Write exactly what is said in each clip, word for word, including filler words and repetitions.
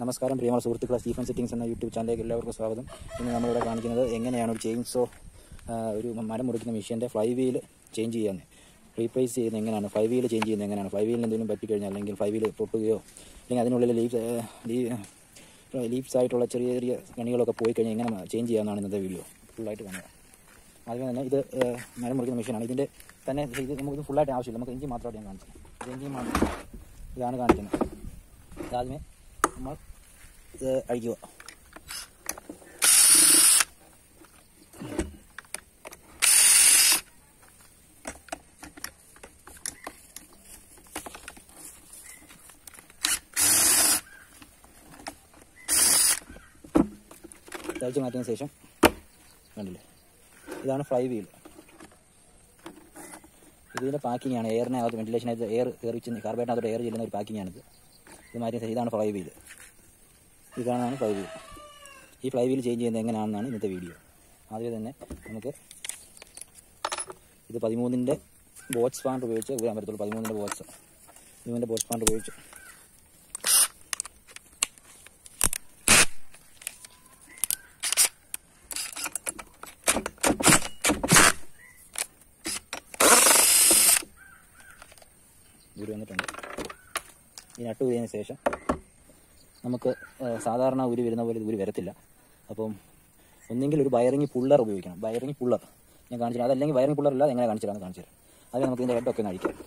നമസ്കാരം പ്രിയമുള്ള സുഹൃത്തുക്കളെ, സ്റ്റീഫൻ സെറ്റിംഗ്സ് എന്ന യൂട്യൂബ് ചാനലിലേക്ക് എല്ലാവർക്കും സ്വാഗതം. ഇന്ന് നമ്മളിവിടെ കാണിക്കുന്നത് എങ്ങനെയാണ് ഒരു ചെയിൻസോ ഒരു മരം മുറിക്കുന്ന മെഷീൻ്റെ ഫ്ലൈ വീൽ ചേഞ്ച് ചെയ്യാന്ന് റീപ്ലേസ് ചെയ്യുന്നത് എങ്ങനെയാണ്, ഫ്ലൈ വീൽ ചേഞ്ച് ചെയ്യുന്നത് എങ്ങനെയാണ്, ഫ്ലൈ വീലിന് എന്തെങ്കിലും പറ്റിക്കഴിഞ്ഞാൽ അല്ലെങ്കിൽ ഫ്ലൈ വീൽ പൊട്ടുകയോ അല്ലെങ്കിൽ അതിനുള്ളിൽ ലീവ്സ് ലീവ്സ് ആയിട്ടുള്ള ചെറിയ ചെറിയ കണികളൊക്കെ പോയി കഴിഞ്ഞാൽ എങ്ങനെ ചേഞ്ച് ചെയ്യാമെന്നാണ് ഇന്നത്തെ വീഡിയോ ഫുള്ളായിട്ട് കാണുക. ആദ്യമേ തന്നെ ഇത് മരം മുറിക്കുന്ന മെഷീനാണ്. ഇതിൻ്റെ തന്നെ ഇത് നമുക്കിത് ഫുള്ളായിട്ട് ആവശ്യമില്ല, നമുക്ക് എഞ്ചിൻ മാത്രമായിട്ട് ഞാൻ കാണിച്ചത്. ഇത് എഞ്ചിൻ മാത്രം ഇതാണ് കാണിക്കുന്നത്. ആദ്യമേ നമ്മൾ ഇത് അഴിക്കുക. തയ്ച്ച് മാറ്റിയതിന് ശേഷം കണ്ടില്ലേ, ഇതാണ് ഫ്ലൈ വീൽ. ഇതിൻ്റെ പാക്കിംഗ് ആണ്. എയറിനകത്ത് വെന്റിലേഷനകത്ത് എയർ കയറി കാർബേറ്റിനകത്തോട്ട് എയർ ചെല്ലുന്ന ഒരു പാക്കിംഗ് ആണിത്. ഇത് മാറ്റിയ ശേഷം ഇതാണ് ഫ്ലൈ വീൽ. ഇതാണ് ഫ്ലൈ വീൽ. ഈ ഫ്ലൈ വീൽ ചേഞ്ച് ചെയ്യുന്നത് എങ്ങനെയാണെന്നാണ് ഇന്നത്തെ വീഡിയോ. ആദ്യം തന്നെ നമുക്ക് ഇത് പതിമൂന്നിൻ്റെ ബോട്ട് സ്പാൻഡർ ഉപയോഗിച്ച് ഊരാൻ പറ്റത്തുള്ളൂ. പതിമൂന്നിൻ്റെ ബോട്ട്സ് പതിമൂന്നിൻ്റെ ബോട്ട് സ്പാൻഡർ ഉപയോഗിച്ച് ഊരി വന്നിട്ടുണ്ട്. ഈ നട്ട് ഊരിയതിന് ശേഷം നമുക്ക് സാധാരണ ഊരി വരുന്ന പോലെ ഇത് ഊരി വരത്തില്ല. അപ്പം ഒന്നെങ്കിൽ ഒരു വയറിങ് പുള്ളർ ഉപയോഗിക്കണം. വയറിങ് പുള്ളർ ഞാൻ കാണിച്ചു തരാം. അതല്ലെങ്കിൽ വയറിങ് പുള്ളർ ഇല്ലാതെ എങ്ങനെ കാണിച്ചു തരാമെന്ന് കാണിച്ചു തരാം. അതിൽ നമുക്ക് ഇതിൻ്റെ ഹെഡൊക്കെ ഒന്ന് അഴിക്കാം.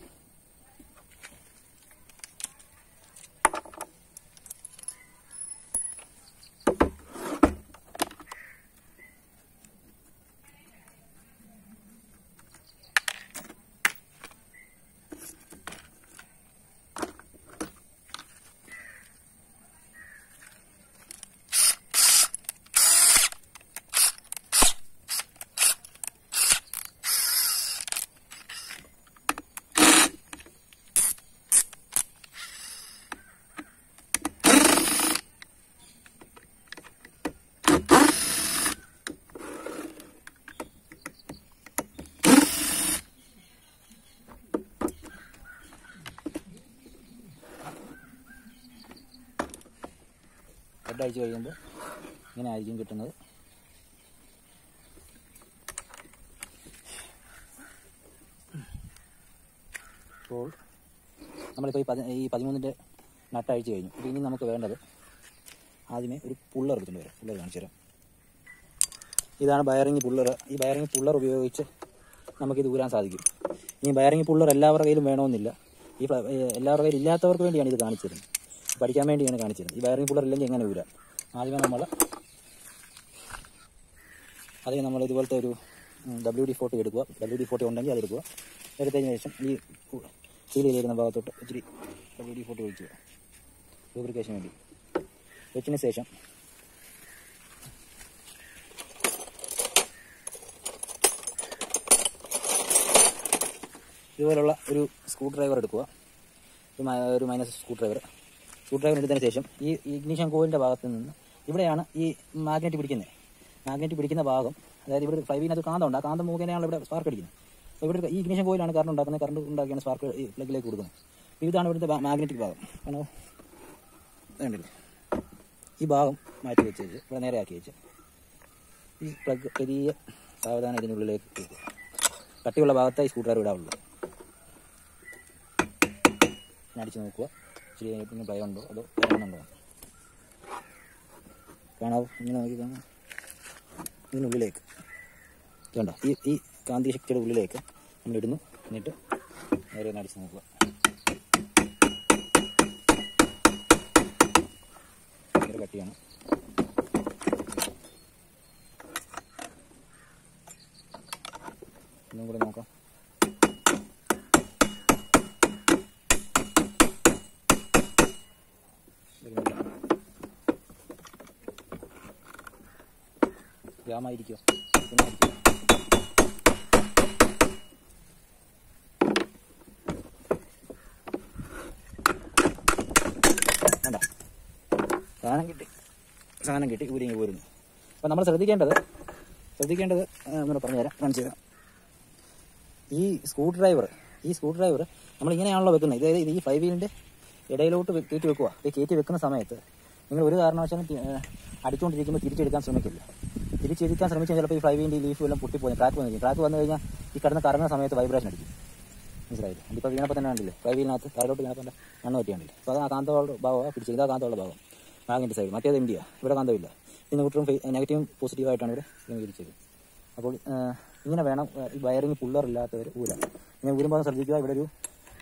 ഹെഡ് അഴിച്ച് കഴിയുമ്പോൾ ഇങ്ങനെ ആയിരിക്കും കിട്ടുന്നത്. അപ്പോൾ നമ്മളിപ്പോൾ ഈ പതി ഈ പതിമൂന്നിൻ്റെ നട്ട് അഴിച്ച് കഴിഞ്ഞു. അപ്പോൾ ഇനി നമുക്ക് വേണ്ടത് ആദ്യമേ ഒരു പുള്ളർ എടുത്തുകൊണ്ട് വരാം. പുള്ളർ കാണിച്ചു തരാം. ഇതാണ് ബയറിങ് പുള്ളർ. ഈ ബയറിങ് പുള്ളർ ഉപയോഗിച്ച് നമുക്കിത് ഊരാൻ സാധിക്കും. ഇനി ബയറിങ് പുള്ളർ എല്ലാവരുടെ കയ്യിലും വേണമെന്നില്ല. ഈ എല്ലാവരുടെ കയ്യിൽ ഇല്ലാത്തവർക്ക് വേണ്ടിയാണ് ഇത് കാണിച്ചു തരുന്നത്, പഠിക്കാൻ വേണ്ടിയാണ് കാണിച്ചിരുന്നത്. ഈ വയറിംഗ് പുള്ളർ ഇല്ലെങ്കിൽ എങ്ങനെ ഊരാം. ആദ്യമേ നമ്മൾ അതേ നമ്മൾ ഇതുപോലത്തെ ഒരു ഡബ്ല്യു ഡി ഫോർട്ടി എടുക്കുക. ഡബ്ല്യു ഡി ഫോർട്ടി ഉണ്ടെങ്കിൽ അതെടുക്കുക. എടുത്തതിന് ശേഷം ഈ സീൽ ചെയ്തിരുന്ന ഭാഗത്തോട്ട് ഇച്ചിരി ഡബ്ല്യു ഡി ഫോർട്ടി ഒഴിക്കുക ലൂബ്രിക്കേഷൻ വേണ്ടി. വെച്ചതിന് ശേഷം ഇതുപോലുള്ള ഒരു സ്ക്രൂ ഡ്രൈവർ എടുക്കുക. ഒരു minus screwdriver screwdriver എടുത്തതിന് ശേഷം ഈ ഇഗ്നിഷൻ കോയിലിൻ്റെ ഭാഗത്ത് നിന്ന് ഇവിടെയാണ് ഈ മാഗ്നറ്റ് പിടിക്കുന്നത്. മാഗ്നറ്റ് പിടിക്കുന്ന ഭാഗം, അതായത് ഇവിടെ ഫ്ലൈ വീലിനകത്ത് കാന്തമുണ്ട്. ആ കാന്തം മുഖേനയാണ് ഇവിടെ സ്പാർക്ക് അടിക്കുന്നത്. അപ്പോൾ ഇവിടെ ഈ ഇഗ്നിഷൻ കോയിലാണ് കറണ്ട് ഉണ്ടാക്കുന്നത്. കറണ്ട് ഉണ്ടാക്കിയാണ് സ്പാർക്ക് ഈ പ്ലഗിലേക്ക് കൊടുക്കുന്നത്. ഇതാണ് ഇവിടുത്തെ മാഗ്നറ്റിക് ഭാഗം. ആണോ വേണ്ടില്ല. ഈ ഭാഗം മാറ്റി വെച്ച് വെച്ച് ഇവിടെ നേരെ ആക്കി വെച്ച് ഈ പ്ലഗ് ചെറിയ സാവധാനം ഇതിനുള്ളിലേക്ക് കൊടുക്കുക. കട്ടിയുള്ള ഭാഗത്ത് ഈ സ്ക്രൂ ഡ്രൈവർ ഇടാവുള്ളൂ. അടിച്ച് നോക്കുക ഇച്ചിരി പിന്നെ ഭയം ഉണ്ടോ അതോ ഉണ്ടോ കാണാവോ. ഇങ്ങനെ നോക്കി കാണാം. ഇതിനുള്ളിലേക്ക് വേണ്ട ഈ ഈ കാന്തി ശക്തിയുടെ ഉള്ളിലേക്ക് നമ്മളിടുന്നു. എന്നിട്ട് നേരെ ഒന്ന് അടിച്ച് നോക്കുക. ഭയങ്കര കട്ടിയാണ്. ഒന്നും കൂടെ നോക്കാം. ഗ്രാമായിരിക്കും വേണ്ട. സാധനം കിട്ടി സാധനം കിട്ടി ഊരിങ്ങി പോരുന്നു. അപ്പം നമ്മൾ ശ്രദ്ധിക്കേണ്ടത് ശ്രദ്ധിക്കേണ്ടത് നമ്മൾ പറഞ്ഞുതരാം കാണിച്ചു തരാം. ഈ സ്ക്രൂ ഡ്രൈവർ ഈ സ്ക്രൂ ഡ്രൈവർ നമ്മളിങ്ങനെയാണല്ലോ വെക്കുന്നത്. ഇതായത് ഈ ഫ്ലൈ വീലിൻ്റെ ഇടയിലോട്ട് കയറ്റി വെക്കുക. ഈ കയറ്റി വെക്കുന്ന സമയത്ത് നിങ്ങൾ ഒരു കാരണവശാലും അടിച്ചുകൊണ്ടിരിക്കുമ്പോൾ തിരിച്ചെടുക്കാൻ ശ്രമിക്കില്ല. തിരിച്ചെടുക്കാൻ ശ്രമിച്ചാൽ ചിലപ്പോൾ ഈ ഫ്ലൈ വീലിൻ്റെ ലീഫ് എല്ലാം പൊട്ടിപ്പോയി ക്രാക്ക് വന്നിരിക്കും. ക്രാക്ക് വന്നു കഴിഞ്ഞാൽ ഈ കിടന്ന് കറങ്ങുന്ന സമയത്ത് വൈബ്രേഷൻ അടിക്കും. മനസ്സിലായില്ലേ? ഇപ്പോൾ വീണപ്പോൾ തന്നെ കണ്ടില്ലേ, ഫ്ലൈ വീലിനകത്ത് താഴോട്ട് വീണപ്പോൾ തന്നെ മണ്ണ് പറ്റിയാണ്ടില്ലേ. അപ്പോൾ അത് ആ കാന്തമുള്ള ഭാഗമാണ് പിടിച്ചത്. ഇതാ കാന്തമുള്ള ഭാഗം, മാഗ്നറ്റ് സൈഡ്. മറ്റേത് ഇന്ത്യ, ഇവിടെ കാന്തമില്ല. ഇത് ന്യൂട്രലും നെഗറ്റീവും പോസിറ്റീവായിട്ടാണ് ഇവിടെ ക്രമീകരിച്ചത്. അപ്പോൾ ഇങ്ങനെ വേണം ഈ വയറിങ് പുള്ളറില്ലാത്തവർ ഊരാൻ. ഇങ്ങനെ ഊരുമ്പോൾ ശ്രദ്ധിക്കുക, ഇവിടെ ഒരു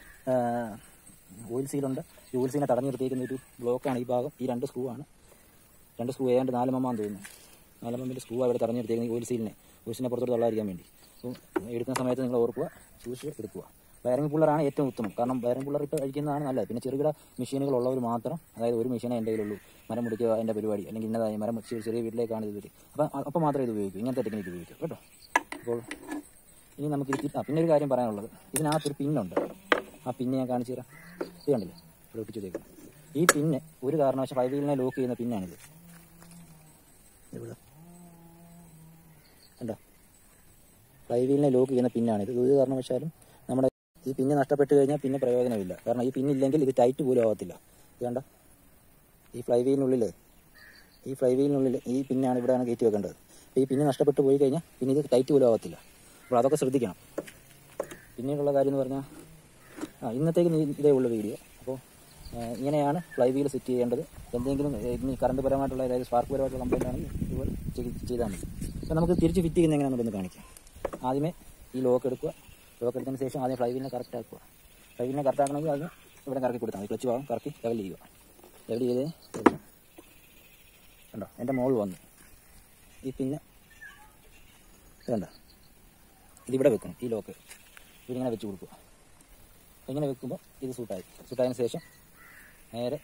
ഓയിൽ സീലുണ്ട്. ഈ ഓയിൽ സീലിനെ തടഞ്ഞു നിർത്തിയിരിക്കുന്ന ഒരു ബ്ലോക്കാണ് ഈ ഭാഗം. ഈ രണ്ട് സ്ക്രൂ ആണ്, രണ്ട് സ്ക്രൂ ഏതാണ്ട് നാല് മമ്മാന്ന് തോന്നുന്നു. നാല് മമ്മിൻ്റെ സ്ക്രൂ അവിടെ തടഞ്ഞു നിർത്തിയിരിക്കുന്നത് ഓയിൽ സീലിനെ ഓയിൽ സീലിനെ പുറത്തോട്ട് തള്ളാതിരിക്കാൻ വേണ്ടി. അപ്പോൾ എടുക്കുന്ന സമയത്ത് നിങ്ങൾ ഓർക്കുക, സൂക്ഷിച്ച് എടുക്കുക. വയറിങ് പുള്ളറാണ് ഏറ്റവും ഉത്തമം. കാരണം വയറിങ് പുള്ളർ ഇട്ട് കഴിക്കുന്നതാണ് നല്ലത്. പിന്നെ ചെറുകിട മെഷീനുകളുള്ളവർ മാത്രം, അതായത് ഒരു മെഷീനേ എൻ്റെ കയ്യിലുള്ളൂ, മരം മുറിക്കുക എൻ്റെ പരിപാടി, അല്ലെങ്കിൽ ഇന്നതായി മരം ചെറിയ വീട്ടിലേക്കാണ് ഇത് വരും, അപ്പം അപ്പോൾ മാത്രമേ ഇത് ഉപയോഗിക്കൂ. ഇങ്ങനത്തെ ടെക്നിക്ക് ഉപയോഗിക്കും കേട്ടോ. അപ്പോൾ ഇനി നമുക്ക് ഇത് പിന്നെ ഒരു കാര്യം പറയാനുള്ളത്, ഇതിനകത്തൊരു പിന്നുണ്ട്. ആ പിന്നെ ഞാൻ കാണിച്ചു തരാം. ഇത് കണ്ടില്ലേ, ഇവിടെ ഒട്ടിച്ചു തേക്കണം. ഈ പിന്നെ ഒരു കാരണവശാലും ഫ്ലൈ വീലിനെ ലോക്ക് ചെയ്യുന്ന പിന്നാണിത്. ഇവിടെ കണ്ടോ, ഫ്ലൈ വീലിനെ ലോക്ക് ചെയ്യുന്ന പിന്നാണിത്. ഒരു കാരണവശാലും നമ്മുടെ ഈ പിന്നെ നഷ്ടപ്പെട്ട് കഴിഞ്ഞാൽ പിന്നെ പ്രയോജനമില്ല. കാരണം ഈ പിന്നില്ലെങ്കിൽ ഇത് ടൈറ്റ് പോലും ആവത്തില്ല. ഇത് കണ്ടോ, ഈ ഫ്ലൈ വീലിനുള്ളിൽ ഈ ഫ്ലൈ വീലിനുള്ളിൽ ഈ പിന്നാണ് ഇവിടെയാണ് കയറ്റി വെക്കേണ്ടത്. അപ്പോൾ ഈ പിന്നെ നഷ്ടപ്പെട്ട് പോയി കഴിഞ്ഞാൽ പിന്നെ ഇത് ടൈറ്റ് പോലും ആവത്തില്ല. അപ്പോൾ അതൊക്കെ ശ്രദ്ധിക്കണം. പിന്നീടുള്ള കാര്യം എന്ന് പറഞ്ഞാൽ ആ ഇന്നത്തേക്ക് ഇതേ ഉള്ള വീഡിയോ. അപ്പോൾ ഇങ്ങനെയാണ് ഫ്ലൈ വീൽ സെറ്റ് ചെയ്യേണ്ടത്. എന്തെങ്കിലും ഇനി കറണ്ട് പരമായിട്ടുള്ള, അതായത് സ്പാർക്ക് പരമായിട്ടുള്ള കംപ്ലൈൻ്റ് ആണെങ്കിൽ ഇതുപോലെ ചെയ്താൽ മതി. അപ്പോൾ നമുക്ക് തിരിച്ച് ഫിറ്റ് ചെയ്യുന്ന എങ്ങനെയാണെന്നൊന്ന് കാണിക്കാം. ആദ്യമേ ഈ ലോക്ക് എടുക്കുക. ലോക്ക് എടുത്തതിന് ശേഷം ആദ്യം ഫ്ലൈ വീലിനെ കറക്റ്റ് ആക്കുക. ഫ്ലൈ വീലിനെ കറക്റ്റ് ആക്കണമെങ്കിൽ ആദ്യം ഇവിടെ കറക്കി കൊടുത്താൽ മതി. ക്ലച്ച് ഭാഗം കറക്കി ലെവൽ ചെയ്യുക. ലെവൽ ചെയ്തേ കണ്ടോ, എൻ്റെ മോൾ വന്നു. ഈ പിന്നെ വേണ്ട, ഇതിവിടെ വെക്കണം. ഈ ലോക്ക് ഇതിങ്ങനെ വെച്ച് കൊടുക്കുക. ഇങ്ങനെ വെക്കുമ്പോൾ ഇത് സൂട്ടായി. സൂട്ടായതിന് ശേഷം നേരെ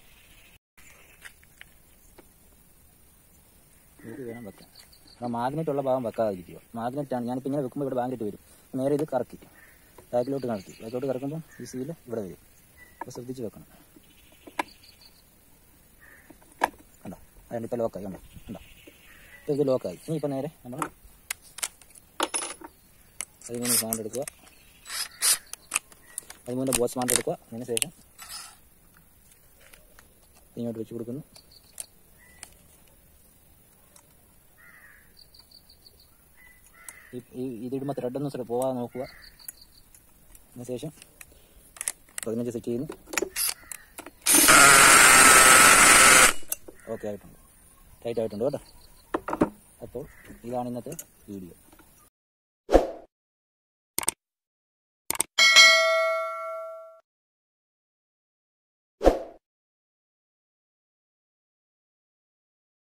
ഇത് വേണം വെക്കാൻ. അപ്പോൾ മാഗ്നറ്റ് ഉള്ള ഭാഗം വെക്കാതിരിക്കുക. മാഗ്നറ്റാണ്. ഞാനിപ്പോൾ ഇങ്ങനെ വെക്കുമ്പോൾ ഇവിടെ മാഗ്നറ്റ് വരും. നേരെ ഇത് കറക്കി ബാക്കിലോട്ട് കറക്കി ബാക്കിലോട്ട് കറക്കുമ്പോൾ ഈ സീല് ഇവിടെ വരും. അപ്പോൾ ശ്രദ്ധിച്ച് വെക്കണം. കണ്ടോ, അതുകൊണ്ട് ഇപ്പോൾ ലോക്കായി. കണ്ടോ കണ്ടോ ഇപ്പോൾ ഇത് ലോക്കായി. ഇനി ഇപ്പോൾ നേരെ നമ്മൾ പതിമൂന്ന് സ്മാൻഡ് എടുക്കുക. പതിമൂന്ന് ബോസ് സ്മാൻഡ് എടുക്കുക. അതിന് ശേഷം ഇങ്ങോട്ട് വെച്ച് കൊടുക്കുന്നു. ഈ ഇതിടുമ്പോൾ ത്രെഡൊന്നും പോകാതെ നോക്കുക. അതിന് ശേഷം പതിനഞ്ച് സെറ്റ് ചെയ്യുന്നു. ഓക്കെ ആയിട്ടുണ്ട്, ടൈറ്റ് ആയിട്ടുണ്ട് കേട്ടോ. അപ്പോൾ ഇതാണ് ഇന്നത്തെ വീഡിയോ.